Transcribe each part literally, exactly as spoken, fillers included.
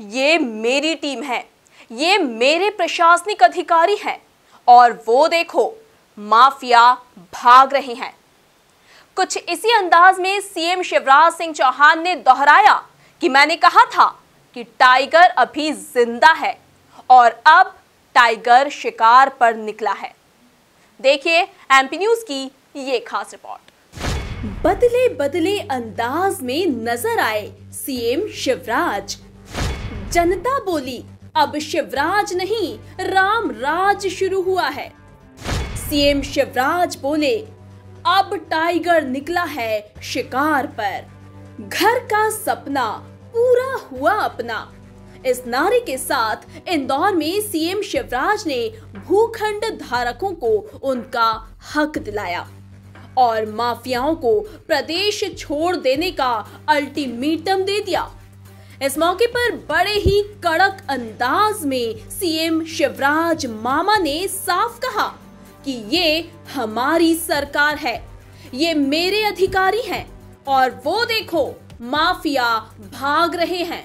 ये मेरी टीम है, ये मेरे प्रशासनिक अधिकारी हैं और वो देखो माफिया भाग रहे हैं। कुछ इसी अंदाज में सीएम शिवराज सिंह चौहान ने दोहराया कि मैंने कहा था कि टाइगर अभी जिंदा है और अब टाइगर शिकार पर निकला है। देखिए एमपी न्यूज की ये खास रिपोर्ट। बदले बदले अंदाज में नजर आए सीएम शिवराज। जनता बोली अब शिवराज नहीं राम राज शुरू हुआ है। सीएम शिवराज बोले अब टाइगर निकला है शिकार पर, घर का सपना पूरा हुआ अपना। इस नारे के साथ इंदौर में सीएम शिवराज ने भूखंड धारकों को उनका हक दिलाया और माफियाओं को प्रदेश छोड़ देने का अल्टीमेटम दे दिया। इस मौके पर बड़े ही कड़क अंदाज में सीएम शिवराज मामा ने साफ कहा कि ये हमारी सरकार है, ये मेरे अधिकारी हैं और वो देखो माफिया भाग रहे हैं।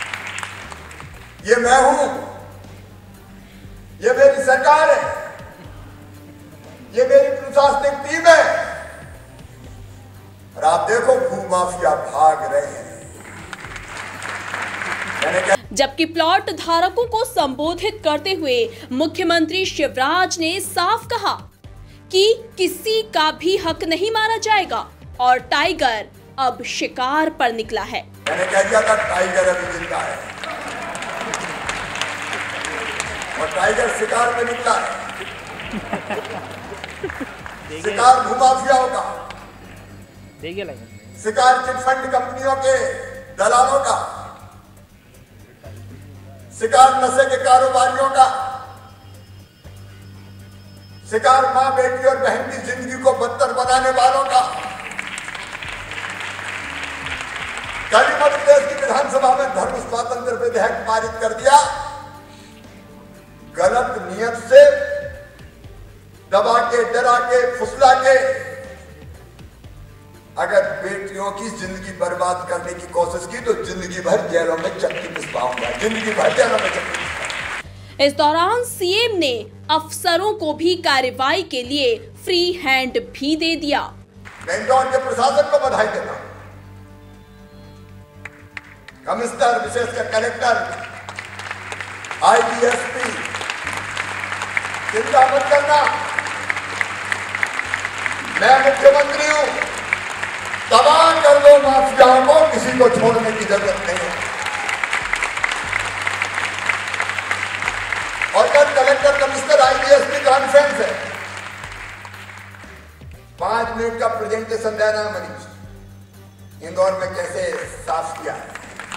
ये मैं हूं, ये मेरी सरकार है, ये मेरी प्रशासनिक टीम है और आप देखो भू माफिया भाग रहे हैं। जबकि प्लॉट धारकों को संबोधित करते हुए मुख्यमंत्री शिवराज ने साफ कहा कि किसी का भी हक नहीं मारा जाएगा और टाइगर अब शिकार पर निकला है। मैंने कह दिया था टाइगर अभी जिंदा है और टाइगर शिकार पर निकला है। शिकार भूमाफियाओं का, शिकार चिटफंड कंपनियों के दलालों का, शिकार नशे के कारोबारियों का, शिकार मां बेटी और बहन की जिंदगी को बदतर बनाने वालों का। कल मध्य प्रदेश की विधानसभा में धर्म स्वातंत्र विधेयक पारित कर दिया। गलत नियत से दबा के, डरा के, फुसला के अगर बेटियों की जिंदगी बर्बाद करने की कोशिश की तो जिंदगी भर जेलों में चक्की पिसवाऊंगा, जिंदगी भर जेलों में चक्की पिसवाऊंगा। इस दौरान सीएम ने अफसरों को भी कार्रवाई के लिए फ्री हैंड भी दे दिया। मैं इंदौर के प्रशासन को बधाई देता हूं। कमिश्नर, विशेषकर कलेक्टर, आईजीएसपी, चिंता मत करना, मैं मुख्यमंत्री हूं। तबाह कर दो माफियाओं को, किसी को छोड़ने की जरूरत नहीं है। और कल कलेक्टर, कमिश्नर, आईजीएसपी कॉन्फ्रेंस है। पांच मिनट का प्रेजेंटेशन देना मनीष, इंदौर में कैसे साफ किया है।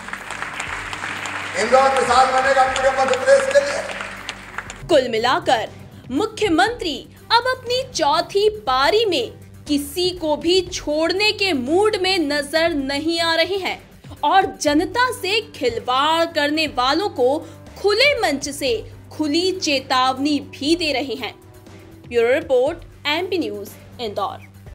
इंदौर मिसाल बनेगा पूरे मध्य प्रदेश के लिए। कुल मिलाकर मुख्यमंत्री अब अपनी चौथी पारी में किसी को भी छोड़ने के मूड में नजर नहीं आ रहे हैं और जनता से खिलवाड़ करने वालों को खुले मंच से खुली चेतावनी भी दे रहे हैं। Bureau report, MP news, Indore.